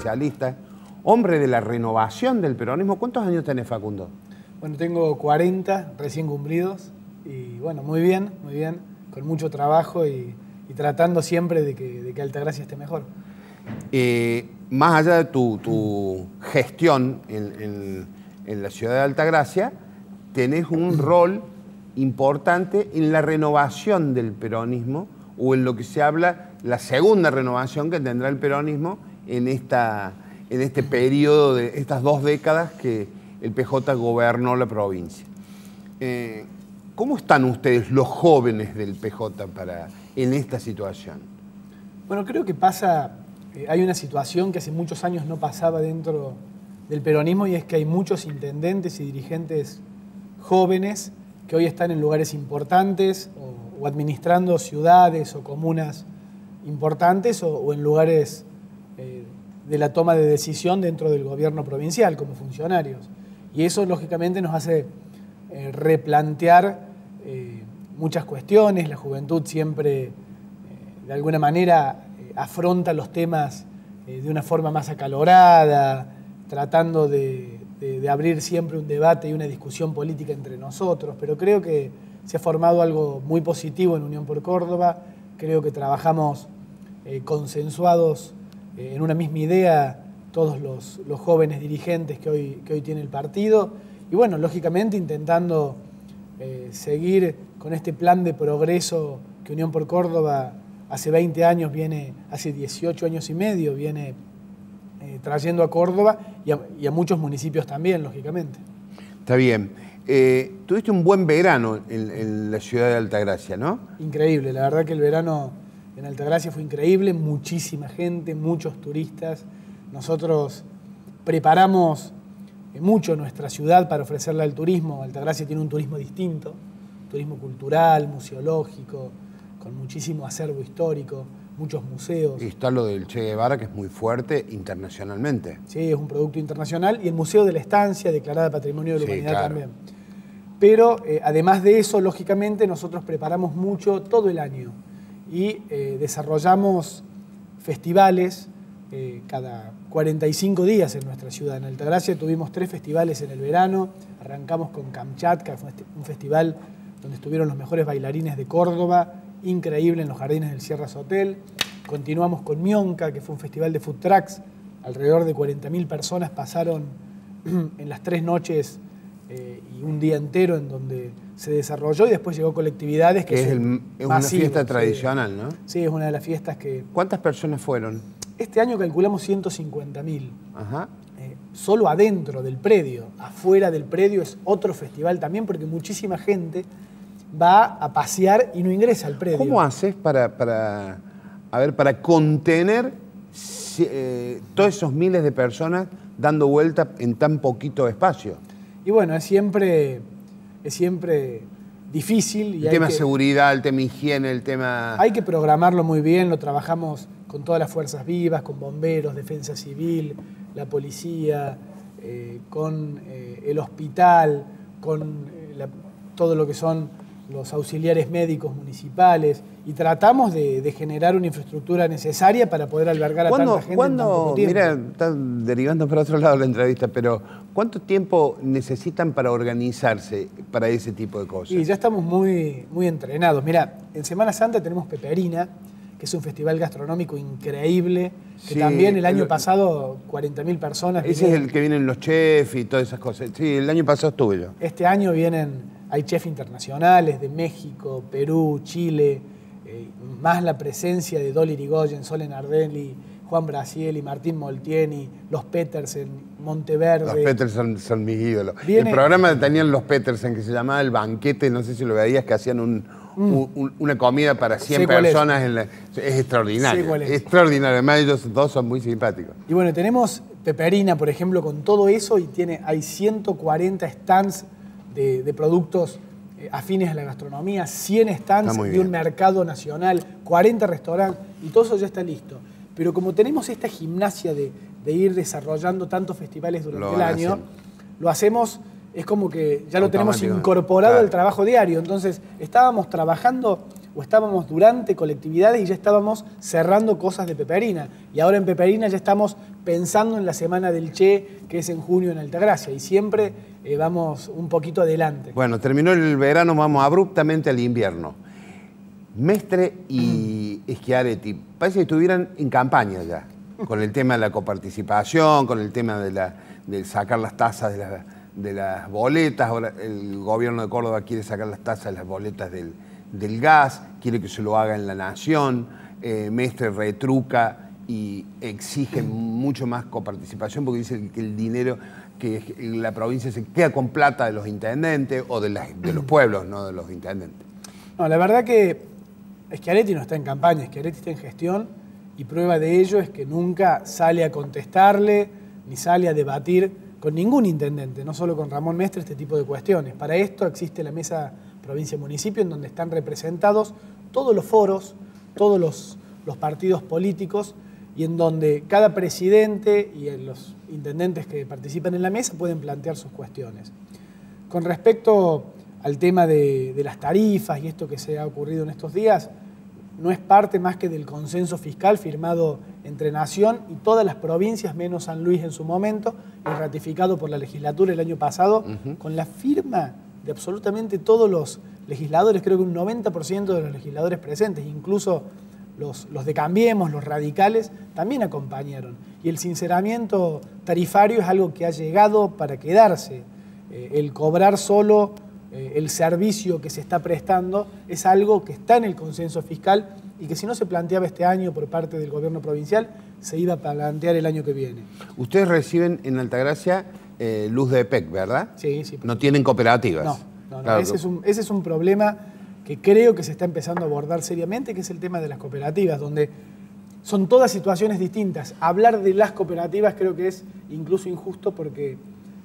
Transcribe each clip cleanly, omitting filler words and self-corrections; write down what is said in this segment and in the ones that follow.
oficialista, hombre de la renovación del peronismo. ¿Cuántos años tenés, Facundo? Bueno, tengo 40 recién cumplidos y bueno, muy bien, con mucho trabajo y tratando siempre de que Altagracia esté mejor. Más allá de tu gestión en la ciudad de Altagracia, tenés un rol importante en la renovación del peronismo, o en lo que se habla, la segunda renovación que tendrá el peronismo en este periodo de estas 2 décadas que el PJ gobernó la provincia. ¿Cómo están ustedes, los jóvenes del PJ, en esta situación? Bueno, creo que hay una situación que hace muchos años no pasaba dentro del peronismo, y es que hay muchos intendentes y dirigentes jóvenes que hoy están en lugares importantes o administrando ciudades o comunas importantes o en lugares de la toma de decisión dentro del gobierno provincial como funcionarios. Y eso lógicamente nos hace replantear muchas cuestiones. La juventud siempre de alguna manera afronta los temas de una forma más acalorada, tratando de abrir siempre un debate y una discusión política entre nosotros, pero creo que se ha formado algo muy positivo en Unión por Córdoba. Creo que trabajamos consensuados en una misma idea todos los jóvenes dirigentes que hoy tiene el partido, y bueno, lógicamente intentando seguir con este plan de progreso que Unión por Córdoba hace 20 años hace 18 años y medio viene trayendo a Córdoba y a muchos municipios también, lógicamente. Está bien. Tuviste un buen verano en la ciudad de Altagracia, ¿no? Increíble, la verdad que el verano en Altagracia fue increíble, muchísima gente, muchos turistas. Nosotros preparamos mucho nuestra ciudad para ofrecerle al turismo. Altagracia tiene un turismo distinto, turismo cultural, museológico, con muchísimo acervo histórico, muchos museos. Y está lo del Che Guevara, que es muy fuerte internacionalmente. Sí, es un producto internacional, y el Museo de la Estancia, declarada Patrimonio de la Humanidad, claro, también. Pero además de eso, lógicamente, nosotros preparamos mucho todo el año y desarrollamos festivales cada 45 días en nuestra ciudad. En Altagracia tuvimos 3 festivales en el verano. Arrancamos con Kamchatka, fue un festival donde estuvieron los mejores bailarines de Córdoba, increíble, en los jardines del Sierras Hotel. Continuamos con Mionca, que fue un festival de food trucks. Alrededor de 40.000 personas pasaron en las 3 noches y un día entero en donde se desarrolló, y después llegó Colectividades, que es una fiesta tradicional, ¿no? Sí, es una de las fiestas que... ¿Cuántas personas fueron? Este año calculamos 150.000. Ajá. Solo adentro del predio. Afuera del predio es otro festival también, porque muchísima gente va a pasear y no ingresa al predio. ¿Cómo haces para contener todos esos miles de personas dando vuelta en tan poquito espacio? Y bueno, es siempre difícil. Y el tema seguridad, el tema higiene, el tema... Hay que programarlo muy bien, lo trabajamos con todas las fuerzas vivas, con bomberos, defensa civil, la policía, con el hospital, con todo lo que son los auxiliares médicos municipales, y tratamos de generar una infraestructura necesaria para poder albergar a tanta gente en tan poco tiempo. Mira, está derivando para otro lado la entrevista, pero ¿cuánto tiempo necesitan para organizarse para ese tipo de cosas? Y ya estamos muy entrenados. Mira, en Semana Santa tenemos Peperina, que es un festival gastronómico increíble, que también el año pasado 40.000 personas. Ese es el que vienen los chefs y todas esas cosas. Sí, el año pasado estuve yo. Este año hay chefs internacionales de México, Perú, Chile, más la presencia de Dolly Irigoyen, Sole Nardelli, Juan Brasieli, Martín Moltieni, los Petersen, Monteverde. Los Petersen son mis ídolos. El programa tenían los Petersen, que se llamaba El Banquete, no sé si lo veías, que hacían una comida para 100 personas. Es extraordinario. Es extraordinario. Además, ellos dos son muy simpáticos. Y bueno, tenemos Peperina, por ejemplo, con todo eso, y hay 140 stands de productos afines a la gastronomía, 100 stands de un mercado nacional, 40 restaurantes, y todo eso ya está listo. Pero como tenemos esta gimnasia de ir desarrollando tantos festivales durante el año, lo hacemos, es como que ya lo tenemos incorporado al trabajo diario. Entonces, estábamos trabajando o estábamos durante colectividades y ya estábamos cerrando cosas de Peperina. Y ahora en Peperina ya estamos pensando en la Semana del Che, que es en junio en Altagracia, y siempre vamos un poquito adelante. Bueno, terminó el verano, vamos abruptamente al invierno. Mestre y Schiaretti parece que estuvieran en campaña ya, con el tema de la coparticipación, con el tema de sacar las tasas de las boletas. Ahora el gobierno de Córdoba quiere sacar las tasas de las boletas del gas, quiere que se lo haga en La Nación. Mestre retruca y exige mucho más coparticipación porque dice que el dinero, que la provincia se queda con plata de los intendentes o de los pueblos, no de los intendentes. No, la verdad que Schiaretti no está en campaña, Schiaretti está en gestión, y prueba de ello es que nunca sale a contestarle ni sale a debatir con ningún intendente, no solo con Ramón Mestre, este tipo de cuestiones. Para esto existe la Mesa Provincia-Municipio, en donde están representados todos los foros, todos los partidos políticos, y en donde cada presidente y los intendentes que participan en la mesa pueden plantear sus cuestiones. Con respecto al tema de las tarifas y esto que se ha ocurrido en estos días, no es parte más que del consenso fiscal firmado entre Nación y todas las provincias, menos San Luis en su momento, y ratificado por la legislatura el año pasado, con la firma de absolutamente todos los legisladores, creo que un 90% de los legisladores presentes, incluso los de Cambiemos, los radicales, también acompañaron. Y el sinceramiento tarifario es algo que ha llegado para quedarse. El cobrar solo el servicio que se está prestando es algo que está en el consenso fiscal y que si no se planteaba este año por parte del gobierno provincial, se iba a plantear el año que viene. Ustedes reciben en Altagracia luz de EPEC, ¿verdad? Sí, sí. No tienen cooperativas. No. Claro. Ese es un problema que creo que se está empezando a abordar seriamente, que es el tema de las cooperativas, donde son todas situaciones distintas. Hablar de las cooperativas creo que es incluso injusto porque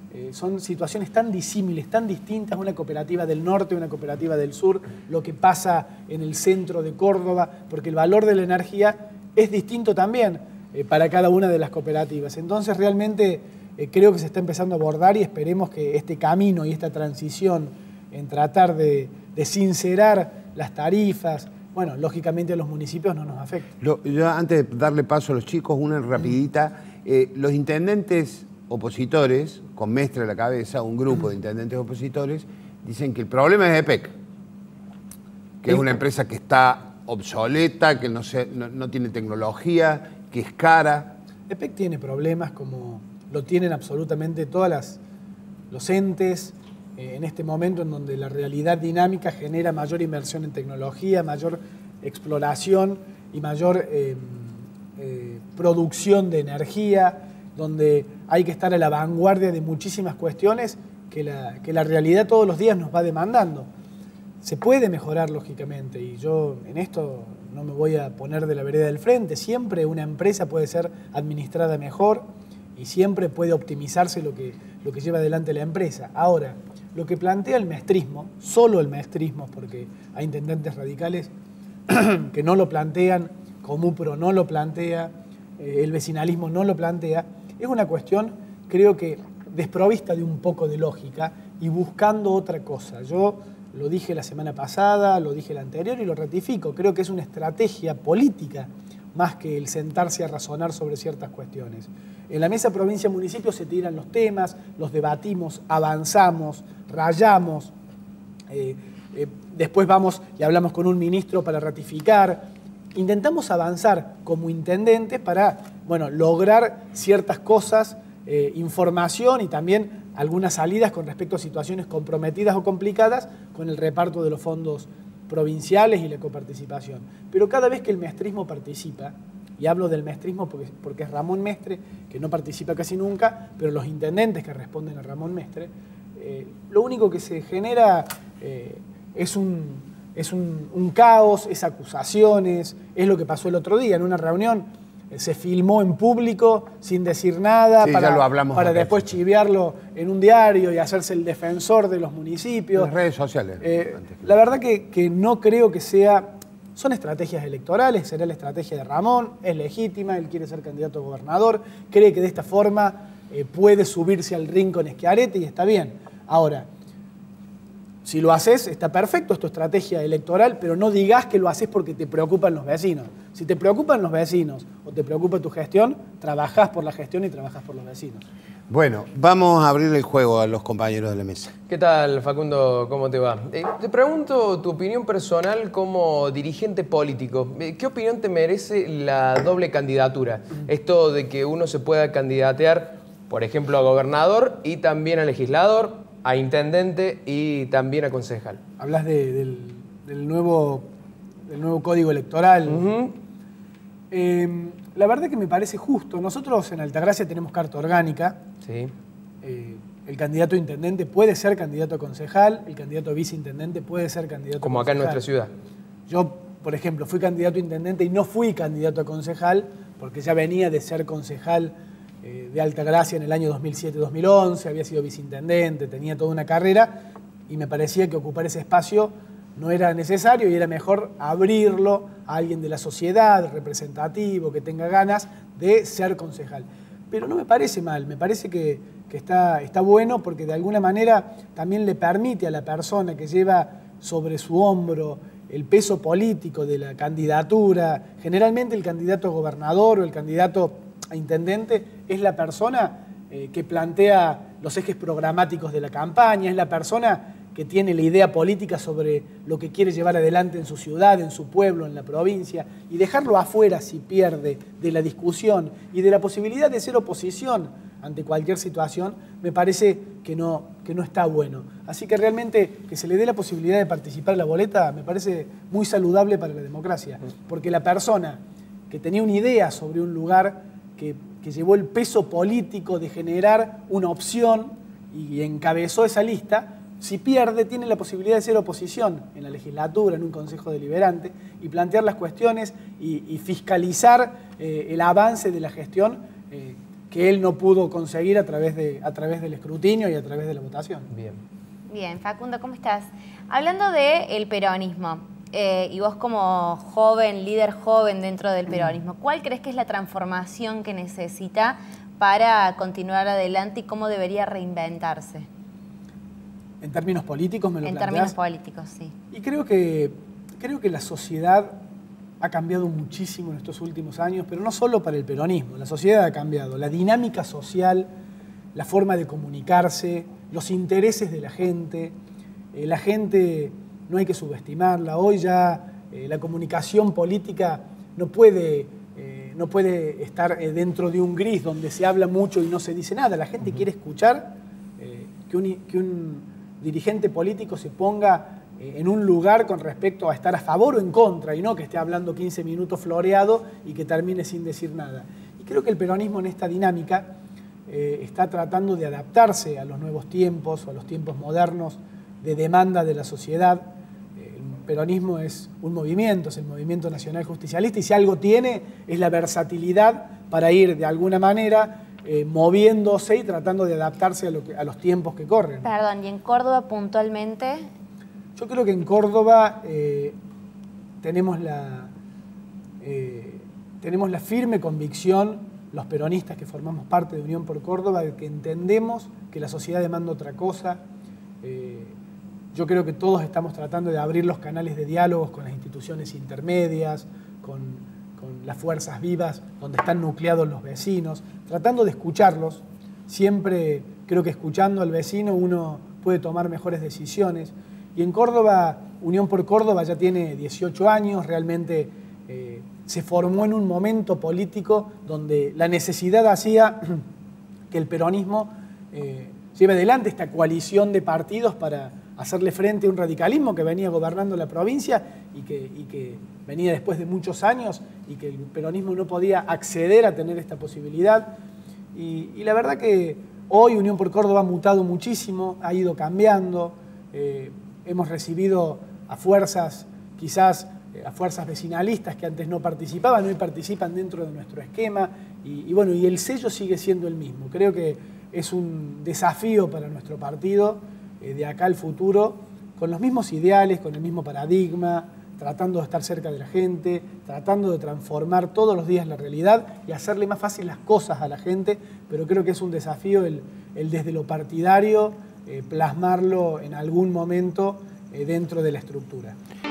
son situaciones tan disímiles, tan distintas, una cooperativa del norte, una cooperativa del sur, lo que pasa en el centro de Córdoba, porque el valor de la energía es distinto también para cada una de las cooperativas. Entonces realmente creo que se está empezando a abordar y esperemos que este camino y esta transición en tratar de sincerar las tarifas, bueno, lógicamente a los municipios no nos afecta. Yo antes de darle paso a los chicos, una rapidita, los intendentes opositores, con Mestre a la cabeza, un grupo de intendentes opositores, dicen que el problema es EPEC, que es una empresa que está obsoleta, que no tiene tecnología, que es cara. EPEC tiene problemas como lo tienen absolutamente todos los entes en este momento en donde la realidad dinámica genera mayor inversión en tecnología, mayor exploración y mayor producción de energía, donde hay que estar a la vanguardia de muchísimas cuestiones que la realidad todos los días nos va demandando. Se puede mejorar, lógicamente, y yo en esto no me voy a poner de la vereda del frente. Siempre una empresa puede ser administrada mejor y siempre puede optimizarse lo que lleva adelante la empresa. Ahora, lo que plantea el mestrismo, solo el mestrismo, porque hay intendentes radicales que no lo plantean, Comupro no lo plantea, el vecinalismo no lo plantea, es una cuestión, creo que, desprovista de un poco de lógica y buscando otra cosa. Yo lo dije la semana pasada, lo dije la anterior y lo ratifico. Creo que es una estrategia política más que el sentarse a razonar sobre ciertas cuestiones. En la mesa provincia-municipio se tiran los temas, los debatimos, avanzamos, rayamos, después vamos y hablamos con un ministro para ratificar. Intentamos avanzar como intendentes para, bueno, lograr ciertas cosas, información y también algunas salidas con respecto a situaciones comprometidas o complicadas con el reparto de los fondos provinciales y la coparticipación. Pero cada vez que el mestrismo participa, y hablo del mestrismo porque es Ramón Mestre, que no participa casi nunca, pero los intendentes que responden a Ramón Mestre, lo único que se genera es un caos, es acusaciones, es lo que pasó el otro día en una reunión. Se filmó en público sin decir nada, sí, para después chivearlo en un diario y hacerse el defensor de los municipios. Las redes sociales. La verdad que no creo que sea... Son estrategias electorales, será la estrategia de Ramón, es legítima, él quiere ser candidato a gobernador, cree que de esta forma puede subirse al ring con Schiaretti y está bien. Ahora, Si lo haces, está perfecto, es tu estrategia electoral, pero no digas que lo haces porque te preocupan los vecinos. Si te preocupan los vecinos o te preocupa tu gestión, trabajás por la gestión y trabajás por los vecinos. Bueno, vamos a abrir el juego a los compañeros de la mesa. ¿Qué tal, Facundo? ¿Cómo te va? Te pregunto tu opinión personal como dirigente político. ¿Qué opinión te merece la doble candidatura? Esto de que uno se pueda candidatear, por ejemplo, a gobernador y también a legislador, a intendente y también a concejal. Hablas del nuevo código electoral. La verdad que me parece justo. Nosotros en Altagracia tenemos carta orgánica. Sí. El candidato a intendente puede ser candidato a concejal, el candidato a viceintendente puede ser candidato a concejal. Como acá en nuestra ciudad. Yo, por ejemplo, fui candidato a intendente y no fui candidato a concejal porque ya venía de ser concejal de Altagracia en el año 2007-2011, había sido viceintendente, tenía toda una carrera y me parecía que ocupar ese espacio no era necesario y era mejor abrirlo a alguien de la sociedad, representativo, que tenga ganas de ser concejal. Pero no me parece mal, me parece que está bueno porque de alguna manera también le permite a la persona que lleva sobre su hombro el peso político de la candidatura, generalmente el candidato a gobernador o el candidato a intendente es la persona que plantea los ejes programáticos de la campaña, es la persona que tiene la idea política sobre lo que quiere llevar adelante en su ciudad, en su pueblo, en la provincia, y dejarlo afuera si pierde de la discusión y de la posibilidad de ser oposición ante cualquier situación, me parece que no está bueno. Así que realmente que se le dé la posibilidad de participar en la boleta me parece muy saludable para la democracia, porque la persona que tenía una idea sobre un lugar que llevó el peso político de generar una opción y encabezó esa lista, si pierde tiene la posibilidad de ser oposición en la legislatura, en un consejo deliberante, y plantear las cuestiones y fiscalizar el avance de la gestión que él no pudo conseguir a través del escrutinio y a través de la votación. Bien, Facundo, ¿cómo estás? Hablando del peronismo, y vos como joven, líder joven dentro del peronismo, ¿cuál crees que es la transformación que necesita para continuar adelante y cómo debería reinventarse? ¿En términos políticos me lo planteás? En términos políticos, sí. Y creo que la sociedad ha cambiado muchísimo en estos últimos años, pero no solo para el peronismo, la sociedad ha cambiado. La dinámica social, la forma de comunicarse, los intereses de la gente no hay que subestimarla. Hoy ya la comunicación política no puede estar dentro de un gris donde se habla mucho y no se dice nada. La gente quiere escuchar que un dirigente político se ponga en un lugar con respecto a estar a favor o en contra y no que esté hablando 15 minutos floreado y que termine sin decir nada. Y creo que el peronismo en esta dinámica está tratando de adaptarse a los nuevos tiempos o a los tiempos modernos de demanda de la sociedad. El peronismo es un movimiento, es el movimiento nacional justicialista y si algo tiene es la versatilidad para ir de alguna manera moviéndose y tratando de adaptarse a los tiempos que corren. Perdón, ¿y en Córdoba puntualmente? Yo creo que en Córdoba tenemos la firme convicción, los peronistas que formamos parte de Unión por Córdoba, de que entendemos que la sociedad demanda otra cosa. Yo creo que todos estamos tratando de abrir los canales de diálogos con las instituciones intermedias, con las fuerzas vivas donde están nucleados los vecinos, tratando de escucharlos. Siempre creo que escuchando al vecino uno puede tomar mejores decisiones. Y en Córdoba, Unión por Córdoba ya tiene 18 años, realmente se formó en un momento político donde la necesidad hacía que el peronismo lleve adelante esta coalición de partidos para hacerle frente a un radicalismo que venía gobernando la provincia y que venía después de muchos años y que el peronismo no podía acceder a tener esta posibilidad. Y la verdad que hoy Unión por Córdoba ha mutado muchísimo, ha ido cambiando. Hemos recibido a fuerzas, quizás a fuerzas vecinalistas que antes no participaban, hoy participan dentro de nuestro esquema y bueno, y el sello sigue siendo el mismo. Creo que es un desafío para nuestro partido de acá al futuro, con los mismos ideales, con el mismo paradigma, tratando de estar cerca de la gente, tratando de transformar todos los días la realidad y hacerle más fácil las cosas a la gente, pero creo que es un desafío el desde lo partidario plasmarlo en algún momento dentro de la estructura.